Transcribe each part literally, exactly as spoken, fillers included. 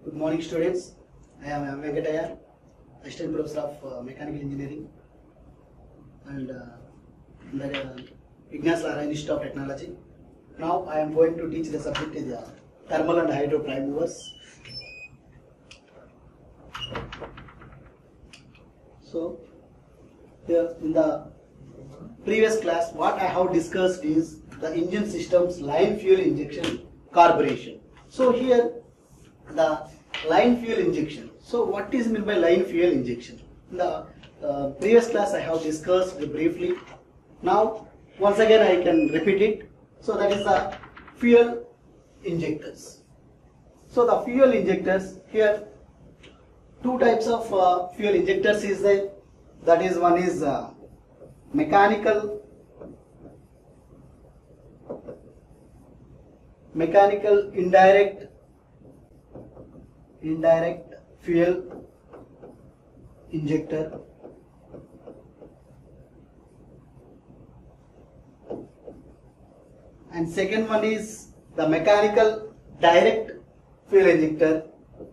Good morning, students. I am Venkataya, Assistant Professor of uh, Mechanical Engineering and uh, in the uh, Ignace Lara Institute of Technology. Now I am going to teach the subject is uh, thermal and hydro prime movers. So, here in the previous class, what I have discussed is the engine system's line fuel injection carburation. So here the line fuel injection. So what is meant by line fuel injection? In the uh, previous class I have discussed briefly. Now once again I can repeat it. So that is the fuel injectors. So the fuel injectors, here two types of uh, fuel injectors is there. That is, one is uh, mechanical mechanical indirect indirect fuel injector, and second one is the mechanical direct fuel injector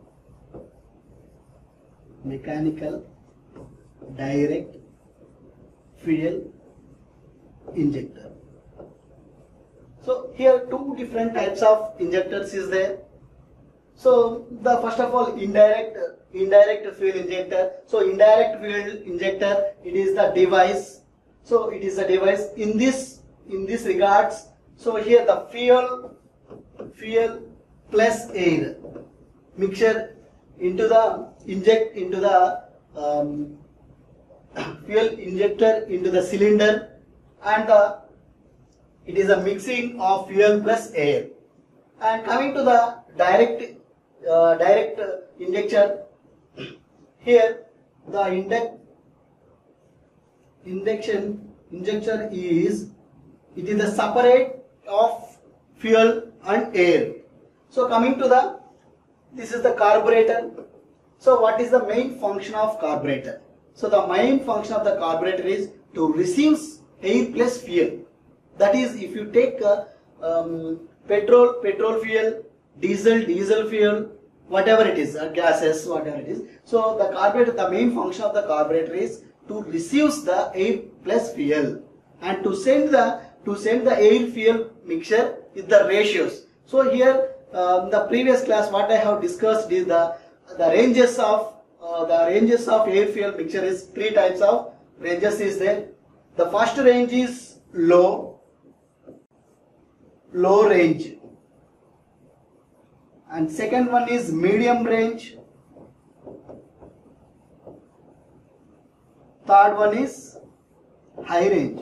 mechanical direct fuel injector. So here two different types of injectors is there. So the first of all, indirect indirect fuel injector. So indirect fuel injector, it is the device. So it is a device in this in this regards. So here the fuel fuel plus air mixture into the inject into the um, fuel injector into the cylinder, and the it is a mixing of fuel plus air. And coming to the direct uh, direct uh, injection, here the induct induction injection is it is the separate of fuel and air. So coming to the this is the carburetor. So what is the main function of carburetor? So the main function of the carburetor is to receive air plus fuel. That is, if you take uh, um, petrol, petrol fuel, diesel, diesel fuel, whatever it is, uh, gases, whatever it is. So the carburetor, the main function of the carburetor is to receive the air plus fuel, and to send the to send the air fuel mixture with the ratios. So here, um, the previous class, what I have discussed is the the ranges of uh, the ranges of air fuel mixture is three types of ranges is there. The first range is low, low range, and second one is medium range, third one is high range.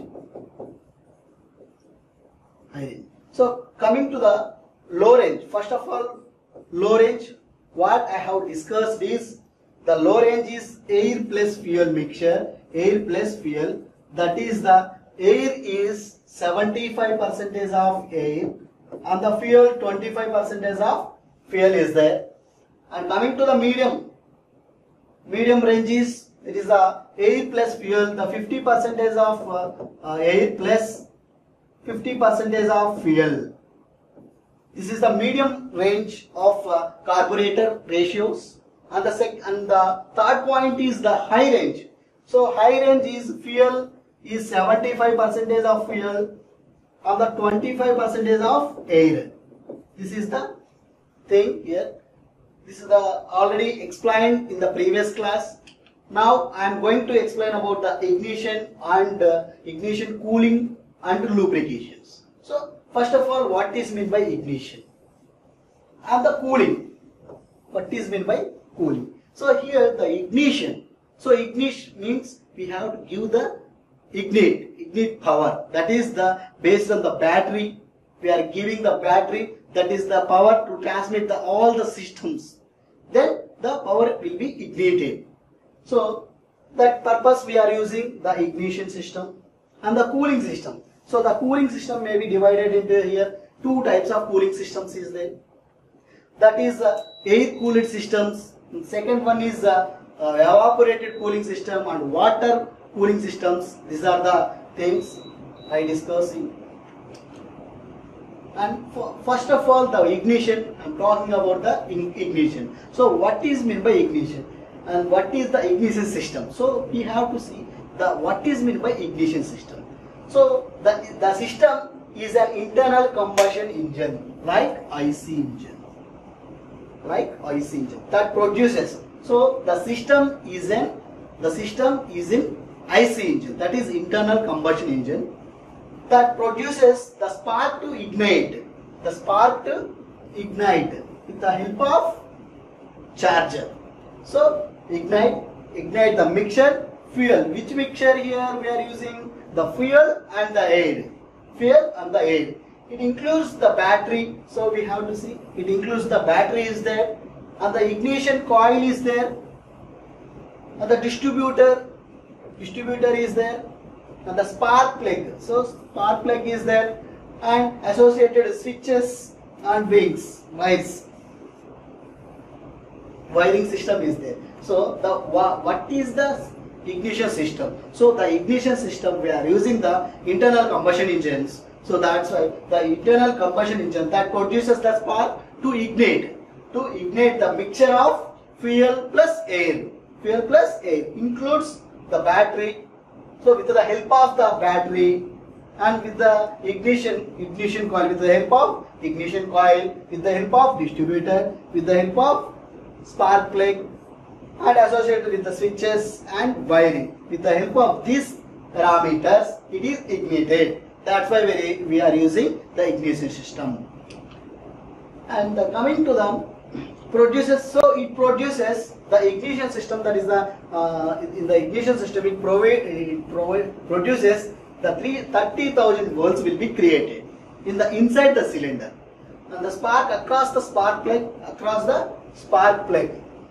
High range. So coming to the low range, first of all, low range, what I have discussed is the low range is air plus fuel mixture, air plus fuel, that is the air is seventy-five percent of air and the fuel twenty-five percent of fuel is there. And coming to the medium, medium range is it is the air plus fuel, the fifty percent of uh, uh, air plus fifty percent of fuel. This is the medium range of uh, carburetor ratios. And the sec and the third point is the high range. So high range is fuel is seventy-five percent of fuel and the twenty-five percent of air. This is the thing here. This is the already explained in the previous class. Now I am going to explain about the ignition and uh, ignition cooling and lubrications. So first of all, what is meant by ignition and the cooling? What is meant by cooling? So here the ignition. So ignition means we have to give the ignite, ignite power. That is the based on the battery. We are giving the battery, that is the power to transmit the all the systems. Then the power will be ignited. So that purpose we are using the ignition system and the cooling system. So the cooling system may be divided into here two types of cooling systems is there. That is uh, air cooled systems. And second one is uh, uh, evaporated cooling system and water cooling systems. These are the things I discussed in And for, first of all, the ignition, I'm talking about the ignition. So what is meant by ignition and what is the ignition system? So we have to see the what is meant by ignition system. So the, the system is an internal combustion engine, like I C engine, like I C engine that produces. So the system is an the system is in I C engine, that is internal combustion engine, that produces the spark to ignite, the spark to ignite with the help of charger. So ignite, ignite the mixture, fuel. Which mixture here we are using? The fuel and the air. Fuel and the air. It includes the battery, so we have to see. It includes the battery is there, and the ignition coil is there, and the distributor, distributor is there, and the spark plug. So spark plug is there, and associated switches and wings, wires. Wiring system is there. So the what is the ignition system? So the ignition system, we are using the internal combustion engines. So that's why the internal combustion engine that produces the spark to ignite, to ignite the mixture of fuel plus air. Fuel plus air includes the battery. So with the help of the battery and with the ignition, ignition coil, with the help of ignition coil, with the help of distributor, with the help of spark plug, and associated with the switches and wiring. With the help of these parameters, it is ignited. That's why we, we are using the ignition system. And the, coming to the produces, so it produces the ignition system, that is the uh, in the ignition system it, provide, it provide, produces the thirty thousand volts will be created in the inside the cylinder, and the spark across the spark plug, across the spark plug,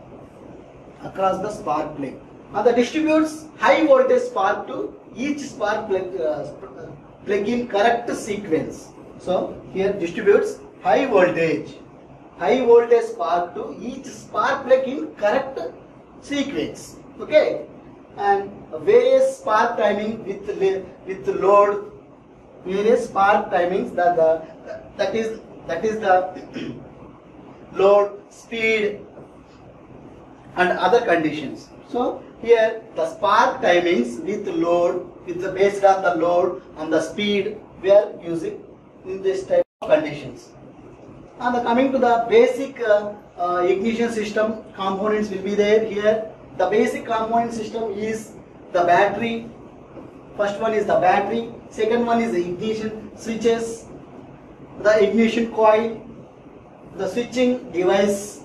across the spark plug, and the distributes high voltage spark to each spark plug, uh, plug in correct sequence. So here distributes high voltage, high voltage spark to each spark plug in correct sequence. Okay, and various spark timing with with load, various spark timings, that the that is that is the load, speed, and other conditions. So here the spark timings with load, with the based on the load and the speed, we are using in this type of conditions. And the coming to the basic uh, uh, ignition system components will be there here. The basic component system is the battery. First one is the battery. Second one is the ignition switches, the ignition coil, the switching device,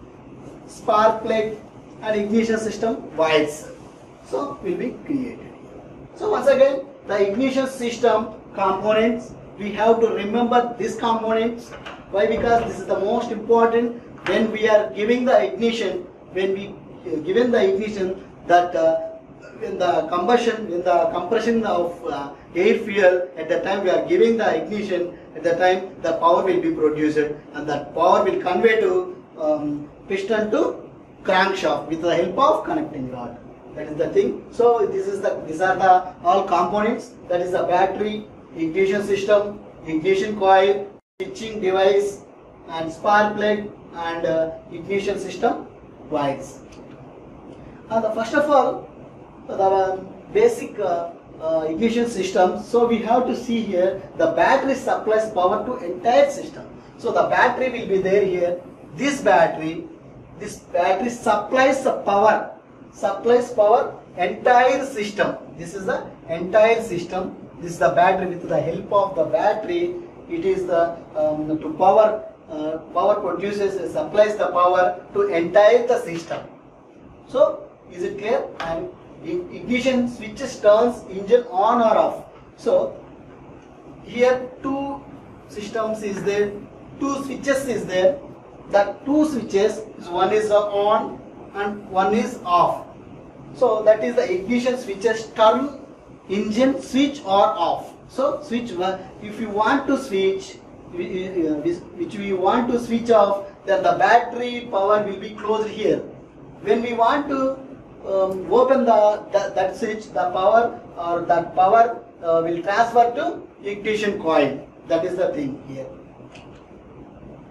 spark plug, and ignition system wires. So will be created here. So once again, the ignition system components, we have to remember these components. Why? Because this is the most important when we are giving the ignition, when we uh, given the ignition, that uh, when the combustion, when the compression of uh, air fuel, at the time we are giving the ignition, at the time the power will be produced, and that power will convey to um, piston to crankshaft with the help of connecting rod. That is the thing. So this is the these are the all components. That is the battery, ignition system, ignition coil, switching device, and spark plug, and uh, ignition system wires. And the, first of all, the basic uh, uh, ignition system. So we have to see here the battery supplies power to entire system. So the battery will be there here. This battery, this battery supplies the power, supplies power entire system. This is the entire system. This is the battery. With the help of the battery, it is the um, to power uh, power produces uh, supplies the power to entire the system. So is it clear? And ignition switches turns engine on or off. So here two systems is there, two switches is there. That two switches, one is on and one is off. So that is the ignition switches turn engine switch or off. So switch, if you want to switch, which we want to switch off, then the battery power will be closed here. When we want to um, open the that, that switch, the power or that power uh, will transfer to ignition coil. That is the thing here.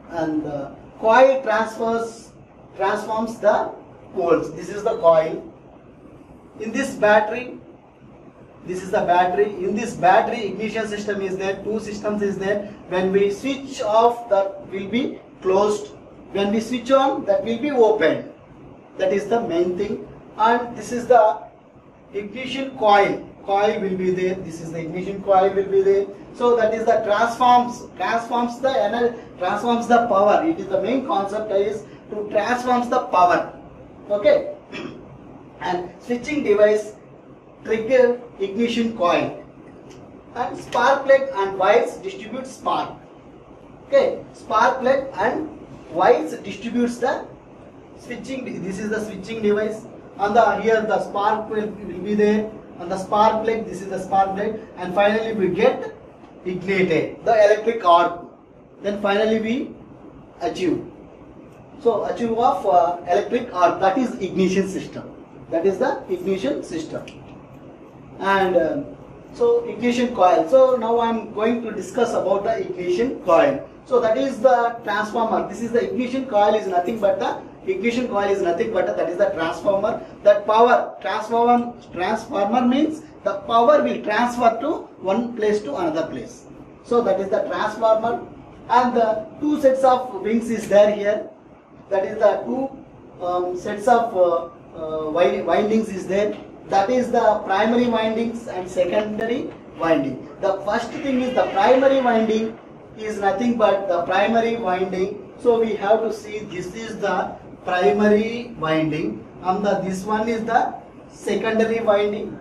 and the coil transfers transforms the poles. This is the coil. In this battery, this is the battery. In this battery, ignition system is there. Two systems is there. When we switch off, that will be closed. When we switch on, that will be opened. That is the main thing. And this is the ignition coil. Coil will be there. This is the ignition coil will be there. So that is the transforms transforms the energy, transforms the power. It is the main concept is to transforms the power. Okay. And switching device trigger ignition coil, and spark plug and wires distribute spark. Okay, spark plug and wires distributes the switching. This is the switching device. On the here the spark will, will be there. On the spark plug, this is the spark plug, and finally we get ignited the electric arc. Then finally we achieve. So achieve of uh, electric arc, that is ignition system. That is the ignition system. And uh, so ignition coil. So now I am going to discuss about the ignition coil. So that is the transformer. This is the ignition coil is nothing but the ignition coil is nothing but a, that is the transformer. That power transformer transformer means the power will transfer to one place to another place. So that is the transformer, and the two sets of wings is there here. That is the two um, sets of uh, uh, windings is there. That is the primary windings and secondary winding. The first thing is the primary winding is nothing but the primary winding. So we have to see this is the primary winding, and the this one is the secondary winding.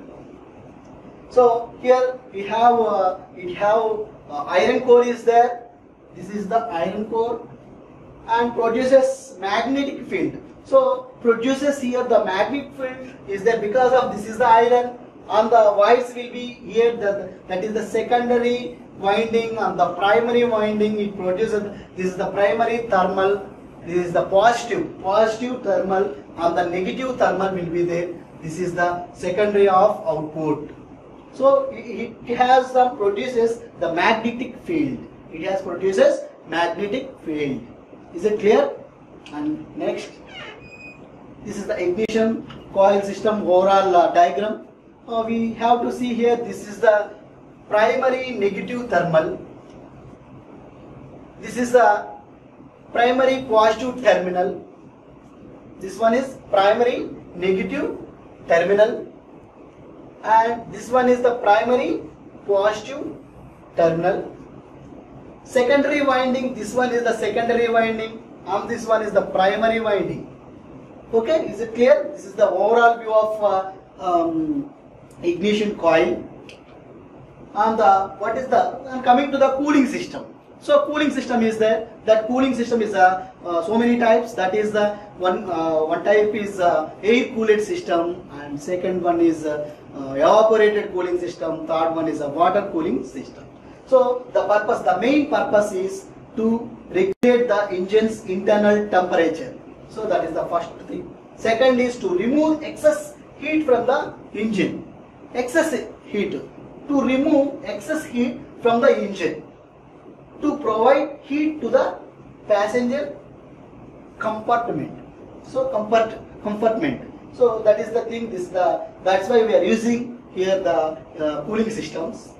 So here we have uh, it have uh, iron core is there. This is the iron core, and produces magnetic field. So produces here the magnetic field is there because of this is the iron, and the wires will be here. The, that is the secondary winding, and the primary winding it produces. This is the primary thermal. This is the positive positive thermal, and the negative thermal will be there. This is the secondary of output. So it, it has some produces the magnetic field. It has produces magnetic field. Is it clear? And next, this is the ignition coil system overall uh, diagram. Uh, we have to see here. This is the primary negative thermal. This is the primary positive terminal. This one is primary negative terminal, and this one is the primary positive terminal. Secondary winding, this one is the secondary winding, and this one is the primary winding. Okay, is it clear? This is the overall view of uh, um, ignition coil. And the what is the and coming to the cooling system. So cooling system is there. That cooling system is uh, uh, so many types. That is the one uh, one type is uh, air cooled system, and second one is uh, uh, evaporated cooling system. Third one is a water cooling system. So the purpose, the main purpose is to regulate the engine's internal temperature. So that is the first thing. Second is to remove excess heat from the engine. Excess heat. To remove excess heat from the engine. To provide heat to the passenger compartment. So comfort compartment. So that is the thing. This the that's why we are using here the uh, cooling systems.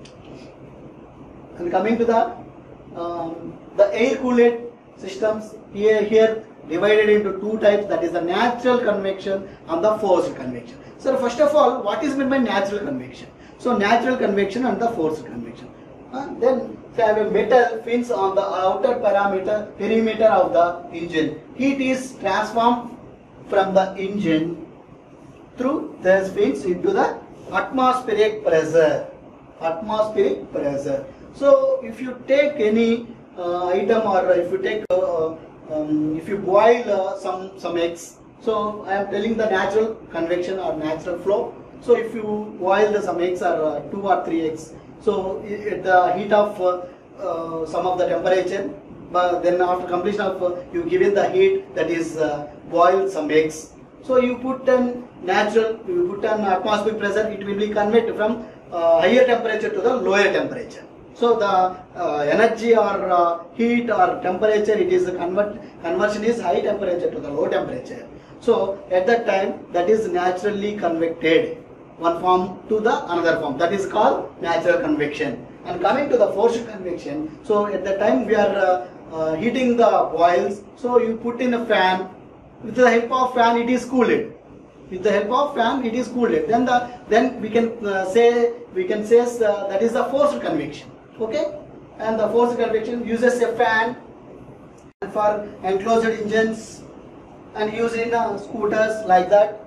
And coming to the um, the air cooled systems, here here divided into two types. That is the natural convection and the forced convection. So first of all, what is meant by natural convection? So natural convection and the forced convection. Uh, then we have a metal fins on the outer parameter perimeter of the engine. Heat is transformed from the engine through these fins into the atmospheric pressure. Atmospheric pressure. So if you take any uh, item, or if you take uh, um, if you boil uh, some some eggs. So I am telling the natural convection or natural flow. So if you boil the some eggs, or uh, two or three eggs, so at the heat of uh, uh, some of the temperature, but then after completion of uh, you given the heat, that is uh, boil some eggs. So you put an natural, you put an atmospheric pressure, it will be converted from uh, higher temperature to the lower temperature. So the uh, energy or uh, heat or temperature, it is a convert conversion is high temperature to the low temperature. So at that time, that is naturally convected one form to the another form. That is called natural convection. And coming to the forced convection, so at the time we are uh, uh, heating the boils. So you put in a fan. With the help of fan, it is cooled. With the help of fan, it is cooled. Then the then we can uh, say we can say uh, that is the forced convection. Okay, and the forced convection uses a fan for enclosed engines and used in uh, scooters like that.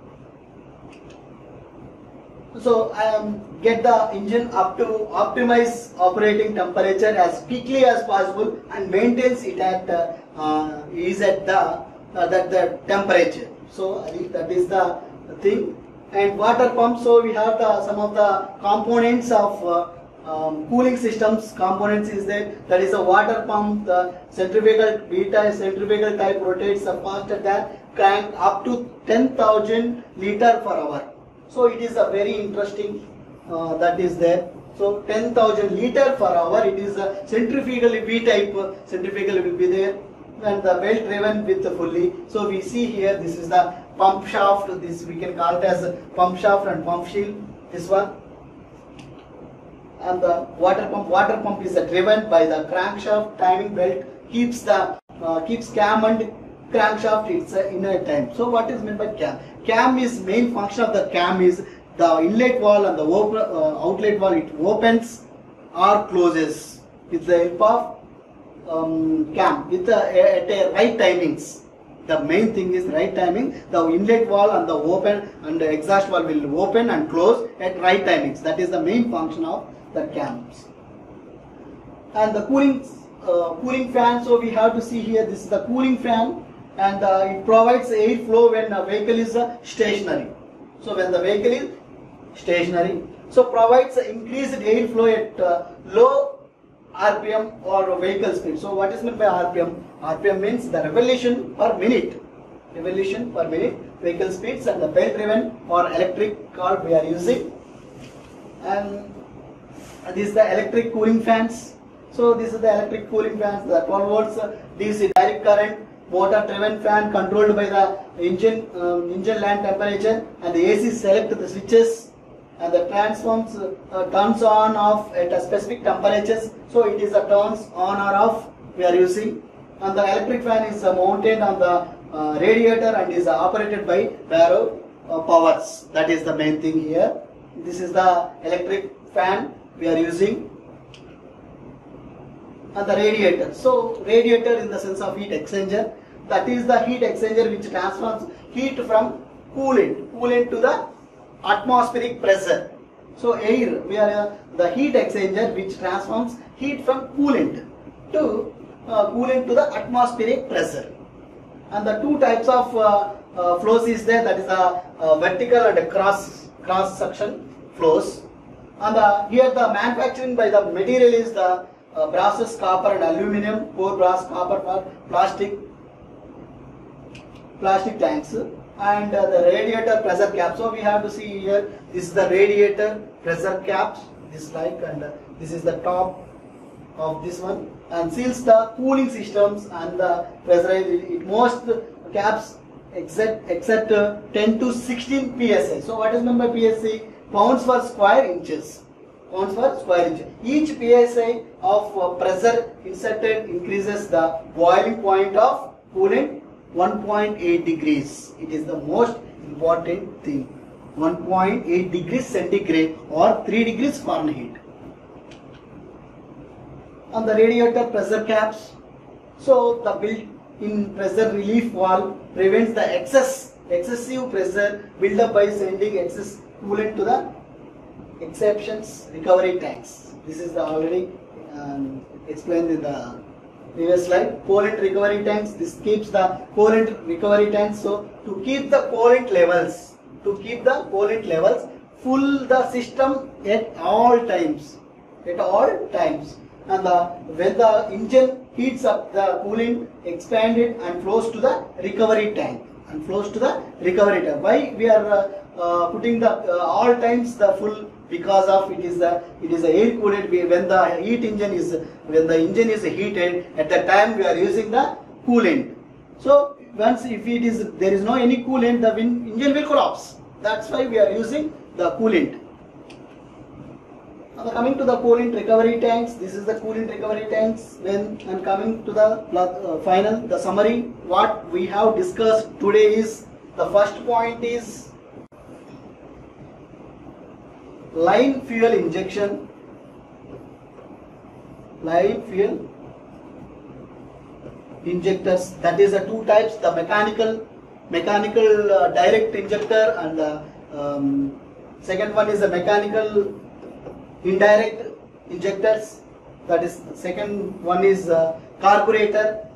So I um, get the engine up to optimize operating temperature as quickly as possible and maintains it at uh, uh, is at the uh, that the temperature. So I think that is the thing. And water pump. So we have the some of the components of uh, um, cooling systems. Components is there. That is a water pump. The centrifugal beta centrifugal type rotates faster than crank up to ten thousand liter per hour. So it is a very interesting uh, that is there. So ten thousand liter per hour. It is a centrifugal V type. Centrifugal will be there, and the belt driven with the fully. So we see here, this is the pump shaft. This we can call it as a pump shaft and pump shield. This one, and the water pump. Water pump is uh, driven by the crankshaft. Timing belt keeps the uh, keeps cam and crankshaft. It's uh, in a time. So what is meant by cam? Cam is main function of the cam is the inlet valve and the open, uh, outlet valve. It opens or closes with the help of um, cam with the at a right timings. The main thing is right timing. The inlet valve and the open and the exhaust valve will open and close at right timings. That is the main function of the cams. And the cooling uh, cooling fan. So we have to see here. This is the cooling fan. And uh, it provides air flow when a vehicle is uh, stationary. So when the vehicle is stationary, so provides increased air flow at uh, low R P M or vehicle speed. So what is meant by R P M? R P M means the revolution per minute. Revolution per minute, vehicle speeds, and the belt driven or electric car we are using. And this is the electric cooling fans. So this is the electric cooling fans. The twelve volts uh, D C direct current. Motor driven fan controlled by the engine um, engine land temperature, and the A C select the switches, and the transforms uh, uh, turns on off at a specific temperatures. So it is a turns on or off we are using. And the electric fan is uh, mounted on the uh, radiator and is uh, operated by barrow uh, powers. That is the main thing here. This is the electric fan we are using. And the radiator. So radiator in the sense of heat exchanger. That is the heat exchanger which transfers heat from coolant, coolant to the atmospheric pressure. So air, we are uh, the heat exchanger which transforms heat from coolant to uh, coolant to the atmospheric pressure. And the two types of uh, uh, flows is there. That is a uh, vertical and a cross cross section flows. And the, here the manufacturing by the material is the Uh, brasses, copper and aluminum, core brass, copper for plastic, plastic tanks, and uh, the radiator pressure cap. So we have to see here, this is the radiator pressure caps, this like, and uh, this is the top of this one, and seals the cooling systems and the pressurized. It most caps except except uh, ten to sixteen P S I. So what is meant by P S I? Pounds per square inches. Pounds per square inch. Each P S I of uh, pressure inserted increases the boiling point of coolant one point eight degrees. It is the most important thing. one point eight degrees centigrade or three degrees Fahrenheit. On the radiator pressure caps, so the built-in pressure relief valve prevents the excess excessive pressure build up by sending excess coolant to the exceptions recovery tanks. This is the already um, explained in the previous slide. Coolant recovery tanks. This keeps the coolant recovery tanks. So to keep the coolant levels, to keep the coolant levels full the system at all times, at all times. And the when the engine heats up, the coolant expanded and flows to the recovery tank and flows to the recovery tank. Why we are uh, uh, putting the uh, all times the full because of it is the it is a air cooled. When the heat engine is when the engine is heated, at that time we are using the coolant. So once if it is there is no any coolant, the engine will collapse. That's why we are using the coolant. Now coming to the coolant recovery tanks, this is the coolant recovery tanks. When I'm coming to the uh, final, the summary, what we have discussed today is, the first point is line fuel injection, line fuel injectors. That is the two types: the mechanical, mechanical uh, direct injector, and the um, second one is the mechanical indirect injectors. That is second one is uh, carburetor,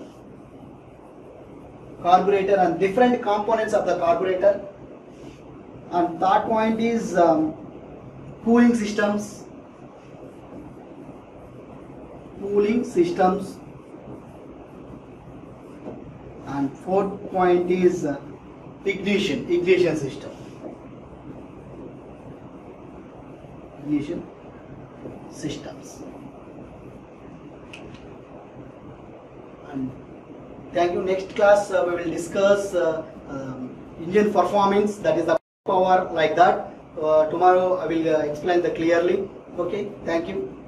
carburetor and different components of the carburetor. And third point is um, cooling systems, cooling systems. And fourth point is uh, ignition, ignition system, ignition systems. And thank you. Next class uh, we will discuss uh, um, engine performance, that is the power, like that. Uh, tomorrow I will uh, explain that clearly. Okay, thank you.